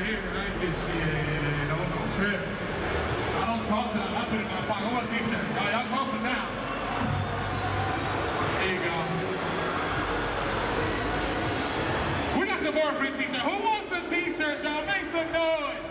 here and I ain't get shit. Don't trip. I don't toss it out. I put it in my pocket. I want a t-shirt. All right, y'all toss it now. There you go. We got some more free t-shirts. Who wants some t-shirts, y'all? Make some noise.